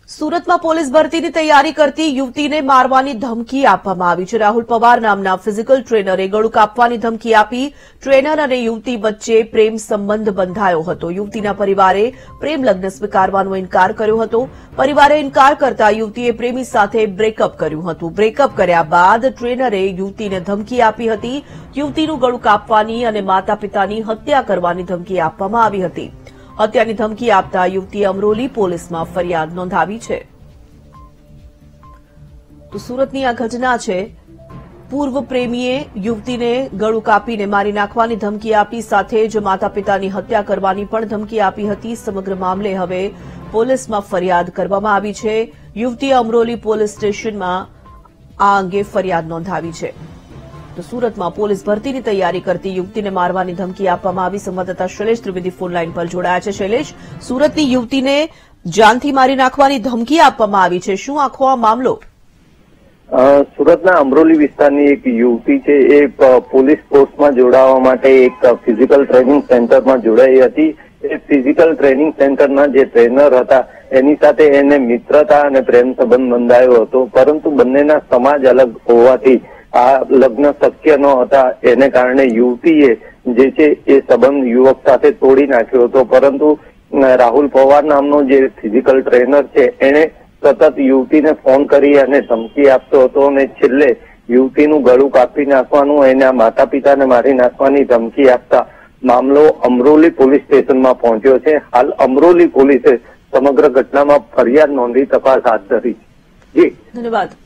સુરતમાં પોલીસ ભરતીની તૈયારી કરતી યુવતીને મારવાની ધમકી આપવામાં આવી છે। રાહુલ પવાર નામના ફિઝિકલ ટ્રેનરે ગળું કાપવાની ધમકી આપી ટ્રેનર અને યુવતી વચ્ચે પ્રેમ સંબંધ બંધાયો હતો। યુવતીના પરિવારે પ્રેમ લગ્ન સ્વીકારવાનો ઇનકાર કર્યો હતો। પરિવારે ઇનકાર કરતા યુવતીએ પ્રેમી સાથે બ્રેકઅપ કર્યું હતું। બ્રેકઅપ કર્યા બાદ ટ્રેનરે યુવતીને ધમકી આપી હતી। યુવતીનું ગળું કાપવાની અને માતા પિતાની હત્યા કરવાની ધમકી આપવામાં આવી હતી। હત્યાની ધમકી આપતા યુવતીએ અમરોલી પોલીસમાં ફરિયાદ નોંધાવી છે। તો સુરતની આ ઘટના છે। પૂર્વ પ્રેમીએ યુવતીને ગળું કાપીને મારી નાખવાની ધમકી આપી, સાથે જ માતા પિતાની હત્યા કરવાની પણ ધમકી આપી હતી। સમગ્ર મામલે હવે પોલીસમાં ફરિયાદ કરવામાં આવી છે। યુવતીએ અમરોલી પોલીસ સ્ટેશનમાં આ અંગે ફરિયાદ નોંધાવી છે। તો સુરતમાં પોલીસ ભરતીની તૈયારી કરતી યુવતીને મારવાની ધમકી આપવામાં આવી। સંવાદદાતા શૈલેષ ત્રિવેદી ફોન લાઈન પર જોડાયા છે। શૈલેષ, સુરતની યુવતીને જાનથી મારી નાખવાની ધમકી આપવામાં આવી છે, શું આખો આ મામલો? સુરતના અમરોલી વિસ્તારની એક યુવતી છે, એ પોલીસ ફોર્સમાં જોડાવા માટે એક ફિઝિકલ ટ્રેનિંગ સેન્ટરમાં જોડાઈ હતી। એ ફિઝિકલ ટ્રેનિંગ સેન્ટરના જે ટ્રેનર હતા એની સાથે એને મિત્રતા અને પ્રેમ સંબંધ બંધાયો હતો, પરંતુ બંનેના સમાજ અલગ હોવાથી આ લગ્ન શક્ય ન હતા। એને કારણે યુવતીએ જે છે એ સંબંધ યુવક સાથે તોડી નાખ્યો હતો, પરંતુ રાહુલ પવાર નામનો જે ફિઝિકલ ટ્રેનર છે એને સતત યુવતીને ફોન કરી અને ધમકી આપતો હતો અને છેલ્લે યુવતીનું ગળું કાપી નાખવાનું, એના માતા પિતાને મારી નાખવાની ધમકી આપતા મામલો અમરોલી પોલીસ સ્ટેશનમાં પહોંચ્યો છે। હાલ અમરોલી પોલીસે સમગ્ર ઘટનામાં ફરિયાદ નોંધી તપાસ હાથ ધરી છે। જી, ધન્યવાદ।